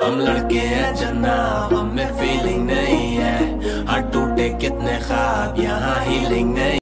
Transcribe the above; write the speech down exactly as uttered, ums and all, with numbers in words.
हम लड़के हैं जनाब, हमें फीलिंग नहीं है। हर टूटे कितने ख्वाब, यहाँ हीलिंग नहीं।